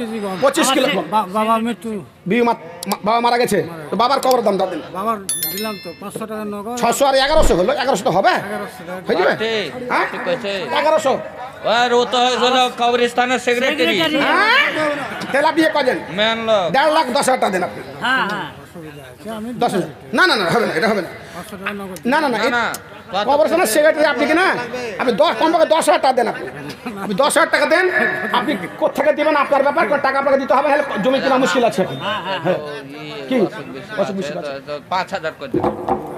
KG গম। 25 kilo গম। বাবা মৃত্যু। বাবা মারা গেছে, তো বাবার কবর দাম দাও দিন। বাবার দিলাম তো 500 টাকা নগদ। 600 আর 1100 হলো, 1100 তো হবে, 1100 টাকা। হয়ে যাবে। হ্যাঁ 1100। আর ও তো হলো কবরস্থানের সেক্রেটারি। তাহলে আপনি কজন? মেন লোক। 1,10,000 টাকা দেন আপনি। হ্যাঁ হ্যাঁ আমি 10,000 না না না হবে না, এটা হবে না। 500 টাকা নগদ। না না না কবরস্থানের সেক্রেটারি আপনি কি না, আপনি 10 কমপক্ষে 10,000 টাকা দেন আপনি। আপনি 10,000 টাকা দেন, আপনি কোথেকে দিবেন আপনার ব্যাপার, টাকা আপনাকে দিতে হবে, হলে জমি কেনা মুশকিল আছে। হ্যাঁ কি অসুখ বিসুখ আছে? 5,000 করে দাও।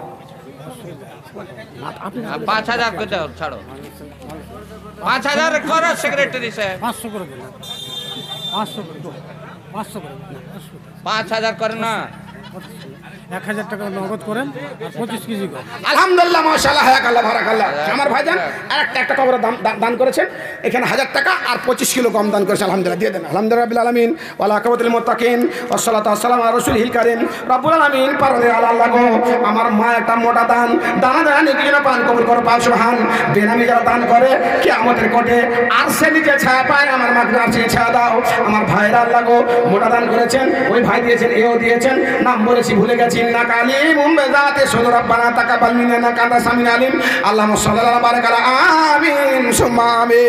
5,000 করে দাও, ছাড়ো। 5,000 করো সেক্রেটারি সাহেব। 500 করে দিলাম। 500 করে দিলাম। 500 করে দিলাম। 5,000 করে না। 1000 টাকা নগদ করেন আর 25 কেজি গম। আলহামদুলিল্লাহ মাশাআল্লাহ হায়াকাল্লাহ বারাকাল্লাহ। আমার ভাইজান একটা কবর দান করেছেন, এখানে 1000 টাকা আর 25 কিলো গম দান করেছেন। আলহামদুলিল্লাহ দিয়ে দেন। আলহামদুলিল্লাহ রাব্বিল আলামিন ওয়ালা আকিবাতুল মুত্তাকিন ওয়াসসালাতু ওয়াসসালামু আলা রাসূলিল কারীম রব্বুল আলামিন পারদে আল্লাহ গো, আমার মা একটা মোটা দান দানা দানা নেকি যেন পান কবুল করো পাক সুবহান। বেনামি যারা দান করে কিয়ামতের কোটে আর সে নিজে ছায়া পায়, আমার মাকে আর সে ছায়া দাও। আমার ভাইরা আল্লাহ গো মোটা দান করেছেন, ওই ভাই দিয়েছেন, এও দিয়েছেন, নাম বলেছি ভুলে গেছি। ইন্নাকা আলিমুম বিযাতি সুদূর রব্বানা তাকাব্বাল মিন্না ইন্নাকা আনতাস সামিউল আলিম। আল্লাহুম্মা সাল্লি আলা বারাক আলা আমিন সুম্মা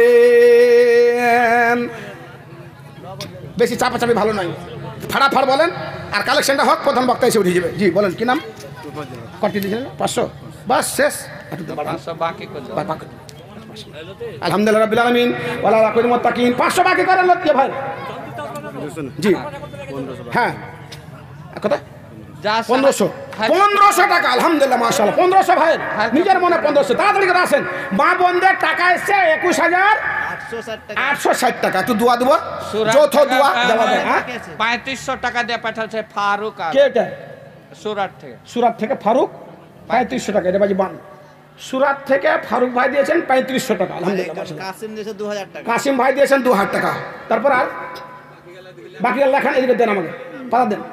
আমিন। বেশি চাপাচাপি ভালো নয়, ফাড়াফাড় বলেন আর কালেকশনটা হোক, প্রথম বক্তা এসে উঠে যাবে। জি বলেন কি নাম? কটি দিয়েছিলেন? 500 বাস শেষ। 500 বাকি করে দাও। আলহামদুলিল্লাহ রাব্বিল আলামিন ওয়ালা আকিবাতুল মুত্তাকিন। 500 বাকি করেন লতিয়ে ভাই। জি হ্যাঁ কত? 1500 টাকা। আলহামদুলিল্লাহ মাশাআল্লাহ। 1500 ভাই নিজের মনে 1500। তাড়াতাড়ি করে আসেন। মা বোনদের টাকা এসছে 21,860 টাকা। একটু দোয়া দেবো, যৌথ দোয়া দেওয়া যায়। 3500 টাকা দিয়ে পাঠাচ্ছে ফারুক। কে এটা? সুরাট থেকে। সুরাট থেকে ফারুক 3500 টাকা। এটা বাজি বান। সুরাট থেকে ফারুক ভাই দিয়েছেন 3500 টাকা। আলহামদুলিল্লাহ মাশাআল্লাহ। কাসিম দিয়েছে 2000 টাকা। কাসিম ভাই দিয়েছেন 2000 টাকা। তারপর আর বাকি লেখান এদিকে দেন, আমাকে পাতা দেন।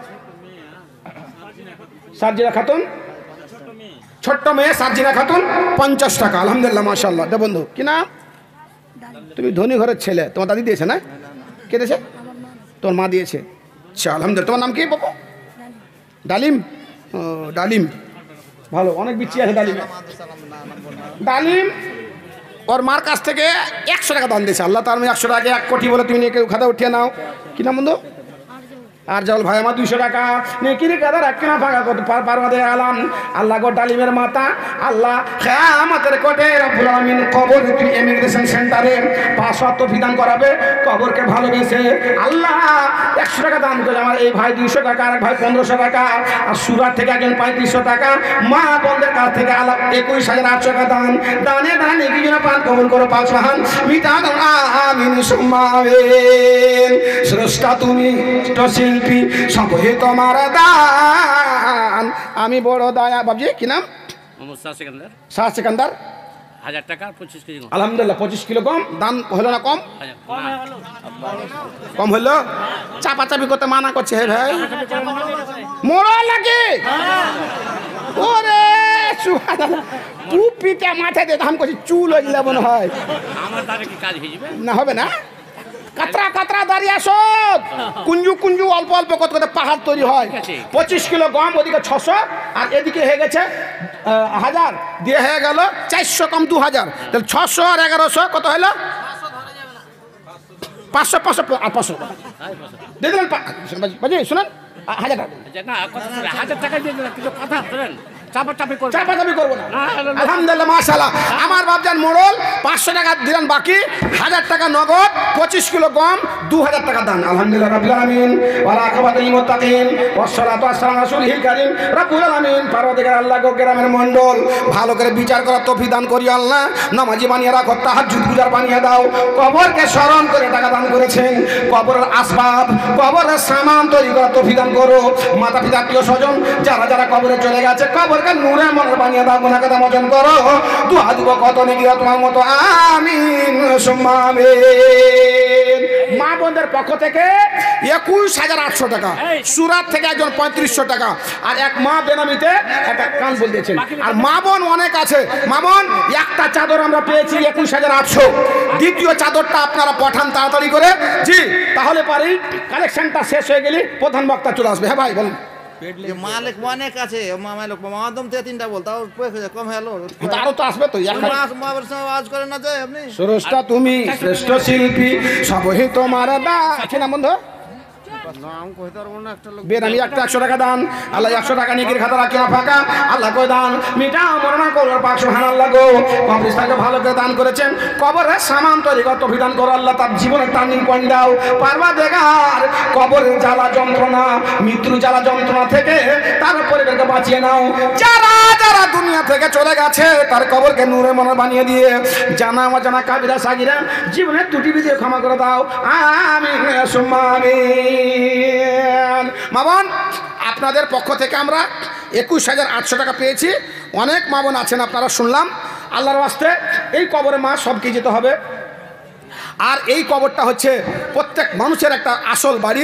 সার্জিনা খাতুন, ছোট্ট মেয়ে সার্জিনা খাতুন 50 টাকা। আলহামদুলিল্লাহ মাশাআল্লাহ। দে বন্ধু কি নাম? তুমি ধনী ঘরের ছেলে, তোমার দাদি দিয়েছে না? কে দিয়েছে? তোমার মা দিয়েছে। আচ্ছা আলহামদুলিল্লাহ। তোমার নাম কি বাবু? ডালিম। ও ডালিম ভালো, অনেক বিচ্ছি আছে ডালিম। ডালিম ওর মার কাছ থেকে 100 টাকা দান দিয়েছে। আল্লাহ তার 100 টাকা 1 কোটি বলে তুমি নিয়ে কেউ খাতা উঠিয়ে নাও। কি নাম বন্ধু? আর জল ভাই আমার 200 টাকা নেকিরি কাদা রাখি না ভাঙা করতে পারবা দে আলাম। আল্লাহ গো ডালিমের মাতা আল্লাহ কিয়ামতের কোটে রব্বুল আলামিন কবর তুমি ইমিগ্রেশন সেন্টারে 5 ওয়াক্ত বিধান করাবে, কবরকে ভালোবেসে আল্লাহ 100 টাকা দান করে আমার এই ভাই 200 টাকা, আর ভাই 1500 টাকা, আর সুরাট থেকে একজন 3500 টাকা, মা বোনদের কাছ থেকে আল্লাহ 21,800 টাকা দান। দানে দানে নেকি যেন পান কবুল করো পাক সুবহান। মিটা দাও আমিন সুম্মা আমিন। স্রষ্টা তুমি শিল্পী সবই তোমার দান, আমি বড় দয়া। বাবজি কি নাম? মোহাম্মদ শাহ সিকান্দার। শাহ সিকান্দার 1000 টাকা 25 কেজি গম। আলহামদুলিল্লাহ 25 কিলো গম দান হলো না? কম কম হলো। চাপাচাপি করতে মানা করছে। হে ভাই মোড়া লাগে ওরে সুবহানাল্লাহ। টুপিতে মাথায় দিয়ে ধাম করছি, চুল হইলে মনে হয় আমার দ্বারা কি কাজ হয়ে যাবে না? হবে না? কাতরা কাতরা দাঁড়িয়ে আসো, কুঞ্জু কুঞ্জু অল্প অল্প কত কত পাহাড় তৈরি হয়। 25 কিলো গম, ওদিকে 600 আর এদিকে হয়ে গেছে 1000 দিয়ে হয়ে গেল 400 কম 2000, তাহলে 600 আর 1100 কত হলো? 500 500 আর 500 দিয়ে দিলেন। বাজি শুনেন 1000 টাকা না, কথা 1000 টাকা দিয়ে দিলাম, কিন্তু কথা শুনেন চাপাচাপি করবো না। আলহামদুলিল্লাহ মাশাআল্লাহ। আমার বাপজান মোড়ল 500 টাকা দিলেন বাকি, 1000 টাকা নগদ, 25 কিলো গম, 2000 টাকা দান। আলহামদুলিল্লাহ রাব্বিল আলামিন ওয়ালা আকিবাতুল মুত্তাকিন ওয়াসসালাতু ওয়াসসালামু আলা রাসূলিল কারীম রব্বুল আলামিন। পারওয়ারদিগার আল্লাহ গো গ্রামের মণ্ডল ভালো করে বিচার করার তৌফিক দান করি আল্লাহ। নামাজি বানিয়ে রাখো, তাহাজ্জুদ গুজার বানিয়ে দাও। কবরকে স্মরণ করে টাকা দান করেছেন, কবরের আসবাব কবরের সামান তৈরি করার তৌফিক দান করো। মাতা পিতা আত্মীয় স্বজন যারা যারা কবরে চলে গেছে, কবরকে নূরে মনের বানিয়ে দাও, গুনাহকে মোচন করো। দোয়া দিব কত নেকি তোমার মতো, আমিন সুম্মা আমিন। মা বোনদের পক্ষ থেকে 21,800 টাকা, সুরাত থেকে একজন 3500 টাকা, আর এক মা বেনামিতে একটা কান বল দিয়েছেন। আর মা বোন অনেক আছে। মা বোন একটা চাদর আমরা পেয়েছি 21,800, দ্বিতীয় চাদরটা আপনারা পাঠান তাড়াতাড়ি করে। জি, তাহলে পারি কালেকশনটা শেষ হয়ে গেলে প্রধান বক্তা চলে আসবে। হ্যাঁ ভাই বলুন। মালিক অনেক আছে, মালিক মাধ্যম থেকে 3টা বল, তাও কম হলো, আরো তো আসবে তো। আওয়াজ করেন না যে আপনি সরসটা তুমি শ্রেষ্ঠ শিল্পী, সবই তোমার দা আছে না বন্ধু? নাম কইতে পারবো না। একটা লোক বেনামি একটা 100 টাকা দান, আল্লাহ 100 টাকা নিকির খাতা রাখি না ফাঁকা, আল্লাহ কই দান মিটা মরনা করো পাক সুবহানাল্লাহ গো। কবরস্থানকে ভালো করে দান করেছেন, কবরের সামান তৈরি কত বিধান করো আল্লাহ, তার জীবনের টার্নিং পয়েন্ট দাও পারবা দেগার। কবরের জ্বালা যন্ত্রণা, মৃত্যু জ্বালা যন্ত্রণা থেকে তার পরিবারকে বাঁচিয়ে নাও। যারা যারা দুনিয়া থেকে চলে গেছে তার কবরকে নূরে মনে বানিয়ে দিয়ে জানা অজানা কাবিরা সাগিরা জীবনের ত্রুটি বিধিয়ে ক্ষমা করে দাও। আমিন সুম্মা আমিন। মা বোন আপনাদের পক্ষ থেকে আমরা 21,800 টাকা পেয়েছি। অনেক মা বোন আছেন আপনারা শুনলাম। আল্লাহর ওয়াস্তে এই কবরে মা সবকে যেতে হবে। আর এই কবরটা হচ্ছে প্রত্যেক মানুষের একটা আসল বাড়ি।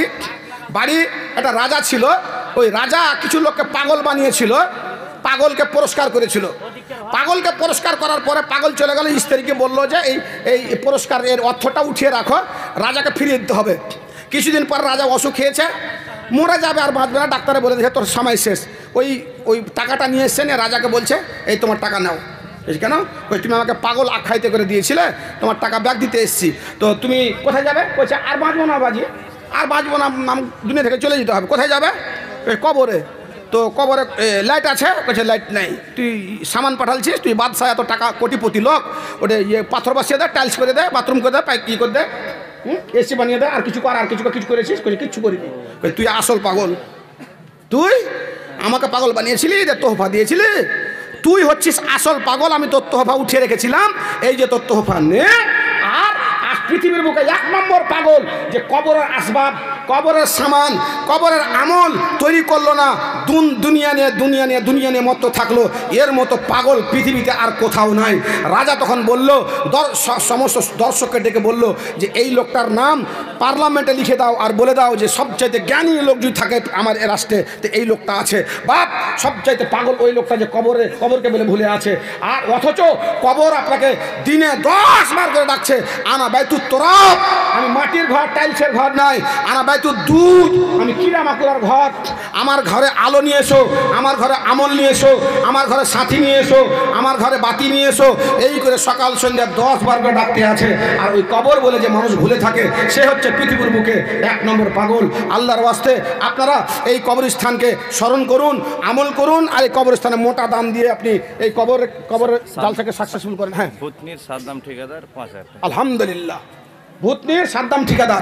একটা রাজা ছিল, ওই রাজা কিছু লোককে পাগল বানিয়েছিল, পাগলকে পুরস্কার করেছিল। পাগলকে পুরস্কার করার পরে পাগল চলে গেল, স্ত্রীকে বললো যে এই পুরস্কার এর অর্থটা উঠিয়ে রাখো, রাজাকে ফিরিয়ে দিতে হবে। কিছুদিন পর রাজা অসুখ খেয়েছে, মরে যাবে আর বাঁচবে না, ডাক্তারে বলে দিয়েছে তোর সময় শেষ। ওই টাকাটা নিয়ে এসছেন, রাজাকে বলছে এই তোমার টাকা নাও। কেন? তুমি আমাকে পাগল আখ্যায়িত করে দিয়েছিলে, তোমার টাকা ব্যাগ দিতে এসছি, তো তুমি কোথায় যাবে? বলছে আর বাঁচবো না বাজি, আর বাঁচবো না, দুনিয়া থেকে চলে যেতে হবে। কোথায় যাবে? কবরে। তো কবরে লাইট আছে? বলছে লাইট নেই। তুই সামান পাঠালছিস, তুই বাদশাহ, এত টাকা কোটিপতি লোক, ওটা পাথর বসিয়ে দেয়, টাইলস করে দেয়, বাথরুম করে দেয়, কি করে দেয়, এসি বানিয়ে দেয়, আর কিছু কর, আর কিছু করেছিস? কিচ্ছু করিনি। তুই আসল পাগল, তুই আমাকে পাগল বানিয়েছিলি, তোহফা দিয়েছিলি, তুই হচ্ছিস আসল পাগল। আমি তোর তোহফা উঠিয়ে রেখেছিলাম, এই যে তোর তোহফা নে। আর পৃথিবীর বুকে 1 নম্বর পাগল যে কবরের আসবাব, কবরের সামান, কবরের আমল তৈরি করলো না, দুনিয়া নিয়ে মত্ত থাকলো, এর মতো পাগল পৃথিবীতে আর কোথাও নাই। রাজা তখন বলল, সমস্ত দর্শককে ডেকে বলল যে এই লোকটার নাম পার্লামেন্টে লিখে দাও, আর বলে দাও যে সবচাইতে জ্ঞানী লোক যদি থাকে আমার এ রাষ্ট্রে তো এই লোকটা আছে। বাপ, সবচাইতে পাগল ওই লোকটা যে কবরকে বলে ভুলে আছে। আর অথচ কবর আপনাকে দিনে 10 বার করে ডাকছে, আনা বাইতুত তোরাব, আমি মাটির ঘর, টাইলসের ঘর নাই, আনা বাইতুত দুধ, আমি কিরা মাকুলার ঘর, আমার ঘরে আলো নিয়ে এসো, আমার ঘরে আমল নিয়ে এসো, আমার ঘরে সাথী নিয়ে এসো, আমার ঘরে বাতি নিয়ে এসো। এই করে সকাল সন্ধ্যা 10 বার করে ডাকতে আছে। আর ওই কবর বলে যে মানুষ ভুলে থাকে, সে হচ্ছে পৃথিবীর বুকে 1 নম্বর পাগল। আল্লাহর ওয়াস্তে আপনারা এই কবরস্থানকে স্মরণ করুন, আমল করুন, আর এই কবরস্থানে মোটা দাম দিয়ে আপনি এই কবরের জালসাকে সাকসেসফুল করেন। হ্যাঁ, ভূতনির সাদ্দাম ঠিকাদার 5,000 টাকা। আলহামদুলিল্লাহ, ভূতনির সাদ্দাম ঠিকাদার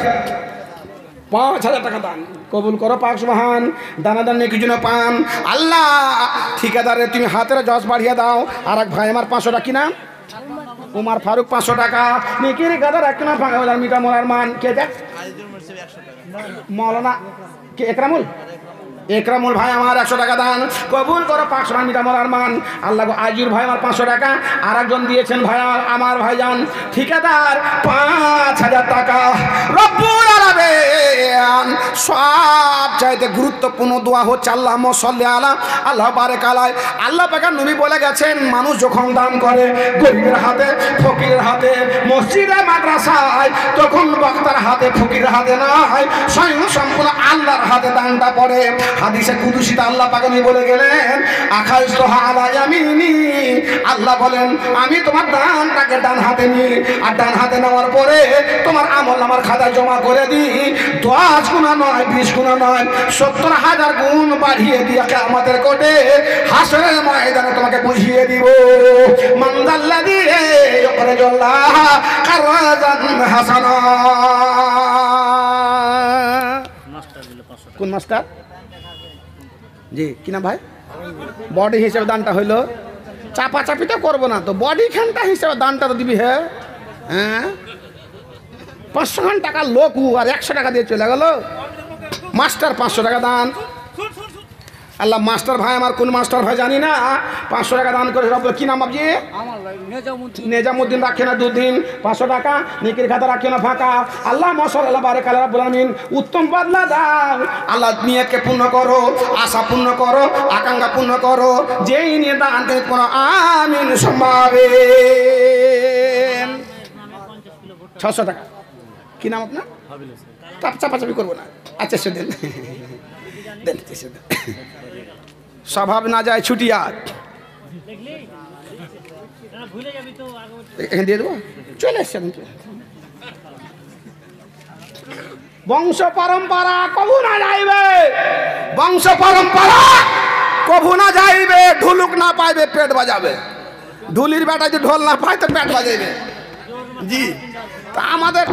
5,000 টাকা দান কবুল করো পাক সুবহান। দানাদান নেকি জন্য পান আল্লাহ। ঠিকাদারে তুমি হাতের জজ বাড়িয়ে দাও। আর এক ভাই আমার 500 টাকা, কি নাম? উমার ফারুক, 500 টাকা নেকির গাদা রাখ না, ফাঁকা বাজার মিটা মোলার মান। কে দেখ? মৌলানা কে? একরামুল ভাই আমার 100 টাকা দান কবুল করো পাক সুবহান মিটা মোলার মান। আল্লাহ গো, আজির ভাই আমার 500 টাকা, আর একজন দিয়েছেন ভাই আমার ভাইজান ঠিকাদার 5,000 টাকা। রব্বুল আলামিন সব চাইতে গুরুত্বপূর্ণ দোয়া হচ্ছে আল্লাহুম্মা সাল্লি আলা, আল্লাহ বারেক আলাই। আল্লাহ পাকের নবী বলে গেছেন, মানুষ যখন দান করে গরীবের হাতে, ফকিরের হাতে, মসজিদে মাদ্রাসায়, তখন বক্তার হাতে, ফকিরের হাতে নয়, স্বয়ং সম্পূর্ণ আল্লাহর হাতে দানটা পড়ে। হাদিসে কুদসিতে আল্লাহ পাক নবী বলে গেলেন, আখাইতুহা আলা ইয়ামিনি, আল্লাহ বলেন আমি তোমার দানটাকে ডান হাতে নিই, আর ডান হাতে নেওয়ার পরে তোমার আমল আমার খাতায় জমা করে দিই। 10 গুণা নয়, 20 গুণা নয়, 70,000 গুণ বাড়িয়ে দিয়ে কিয়ামতের কোটে হাসরের ময়দানে তোমাকে বুঝিয়ে দিব। মানজাল্লাযী ইউকরিজুল্লাহ কারজান হাসানা। কোন মাস্টার? জি, কি না ভাই? বডি হিসেবে দানটা হইলো, চাপাচাপিটা করবো না তো, বডি খানটা হিসেবে দানটা তো দিবি। হ্যাঁ হ্যাঁ, 500 টাকা লোক আর 100 টাকা দিয়ে চলে গেল। মাস্টার 500 টাকা দান। আল্লাহ মাস্টার ভাই আমার কোন মাস্টার ভাই জানি না 500 টাকা দান করে রব কি নাম বাবজি আমার নেজামুদ্দিন নেজামুদ্দিন রাখে না দুদিন 500 টাকা নেকির খাতা রাখে না ফাঁকা আল্লাহ মাশাআল্লাহ বারাক আল্লাহ রাব্বুল আলামিন উত্তম বদলা দাও আল্লাহ নিয়তকে পূর্ণ করো আশা পূর্ণ করো আকাঙ্ক্ষা পূর্ণ করো যেই নিয়ে দান করে কোন আমিন সম্মাবেন 600 টাকা কি নাম আপনার চাপাচাপি করবো না আচ্ছা সে দেন দেন স্বভাব না যায় ছুটিয়া এখানে দিয়ে দেবো চলে এসছেন বংশ পরম্পরা কবু না যাইবে বংশ পরম্পরা কবু না যাইবে ঢুলুক না পাইবে পেট বাজাবে ঢুলির বেটা যদি ঢোল না পায় তো পেট বাজাইবে জি তা আমাদের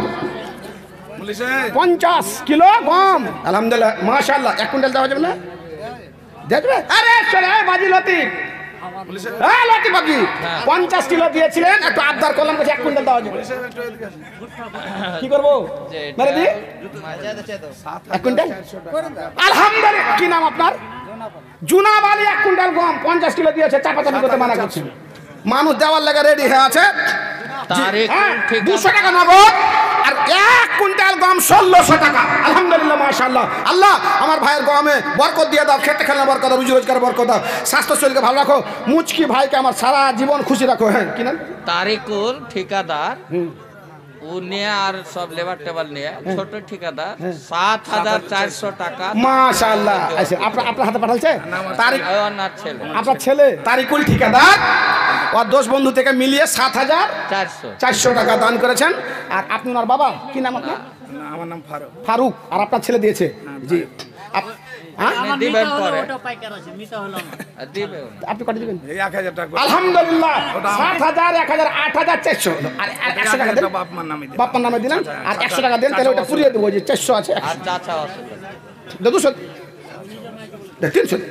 50 কিলো গম আলহামদুলিল্লাহ মাশাআল্লাহ 1 কুইন্টাল দেওয়া যাবে না দেখবে আরে চলে বাজি লতিফ হ্যাঁ লতিফ বাজি 50 কিলো দিয়েছিলেন একটু আবদার করলাম যে 1 কুইন্টাল দেওয়া যাবে কি করব মেরে দি 1 কুইন্টাল আলহামদুলিল্লাহ কি নাম আপনার জুনাব আলী 1 কুইন্টাল গম 50 কিলো দিয়েছে চাপাচাপি করতে মানা করছে মানুষ দেওয়ার লাগা রেডি হয়ে আছে তারিখ 200 টাকা নগদ আর 1 কুইন্টাল গম 1600 টাকা আলহামদুলিল্লাহ মাশাআল্লাহ আল্লাহ আমার ভাইয়ের গমে বরকত দিয়ে দাও খেতে খেলনা বরকত দাও রুজি রোজগার বরকত দাও স্বাস্থ্য শরীরকে ভালো রাখো মুচকি ভাইকে আমার সারা জীবন খুশি রাখো হ্যাঁ কি নাম তারিকুল ঠিকাদার ও নিয়ে আর সব লেবার টেবল নিয়ে ছোট ঠিকাদার 7400 টাকা মাশাআল্লাহ আচ্ছা আপনার হাতে পাঠালছে তারিখ ওনার ছেলে আপনার ছেলে তারিকুল ঠিকাদার আর 10 বন্ধু থেকে মিলিয়ে 7400 টাকা দান করেছেন আর আপনি ওনার বাবা কি নাম আপনার আমার নাম ফারুক ফারুক আর আপনার ছেলে দিয়েছে জি হ্যাঁ দিবেন পরে দিবে আপনি কত দিবেন এই 1000 টাকা আলহামদুলিল্লাহ 7000 1000 8400 আর 100 টাকা দেন বাপমার নামে দিন বাপ্পার নামে দিলেন আর 100 টাকা দেন তাহলে ওটা পুরিয়ে দেবো যে 400 আছে আর চাচা আছে দেখো সব দেখেন সব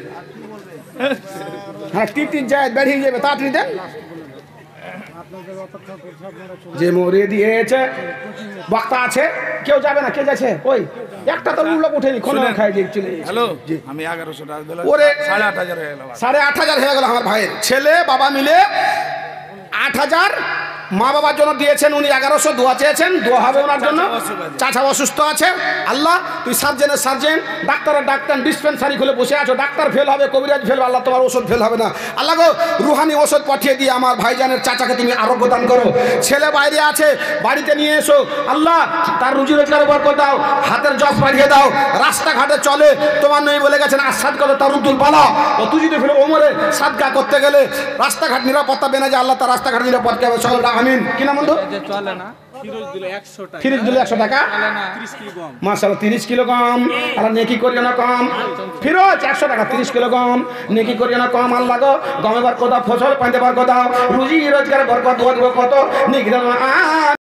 হ্যাঁ তিন যায় বেরিয়ে যাবে তাড়াতাড়ি দেন যে মরে দিয়েছে বক্তা আছে কেউ যাবে না কে যাচ্ছে ওই একটা তো লোক উঠেনি কোন খাই যে চলে হ্যালো আমি 1100 টাকা দিলাম ওরে 8500 হয়ে গেল 8500 হয়ে গেল আমার ভাইয়ের ছেলে বাবা মিলে 8000 মা বাবার জন্য দিয়েছেন উনি 1100 দোয়া চেয়েছেন দোয়া হবে ওনার জন্য চাচা অসুস্থ আছে আল্লাহ তুই সার্জেনের সার্জেন ডাক্তারের ডাক্তার ডিসপেন্সারি খুলে বসে আছো ডাক্তার ফেল হবে কবিরাজ ফেল আল্লাহ তোমার ওষুধ ফেল হবে না আল্লাহ গো রুহানি ওষুধ পাঠিয়ে দিয়ে আমার ভাইজানের চাচাকে তুমি আরোগ্য দান করো ছেলে বাইরে আছে বাড়িতে নিয়ে এসো আল্লাহ তার রুজি রোজগার বরকত দাও হাতের জব পাঠিয়ে দাও রাস্তাঘাটে চলে তোমার নই বলে গেছেন আসাদ করে তার রুতুল পালা ও তুই যদি ফেলে ওমরে সাদকা করতে গেলে রাস্তাঘাট নিরাপত্তা বেনা যে আল্লাহ তার রাস্তাঘাট নিরাপত্তা হবে চলো আমিন কি নাম বন্ধু যে চলে না ফিরোজ দিল 100 টাকা ফিরিজ দিলে 100 টাকা চলে না 30 কিলো গম মাশাআল্লাহ 30 কিলো কম আর নেকি করিও না কম ফিরোজ 100 টাকা 30 কিলো কম নেকি করিও না কম আল্লাহ গো গমে বরকত দাও ফসল পাইতে বরকত দাও রুজি রোজগার বরকত দোয়া দিব কত নেকি দাও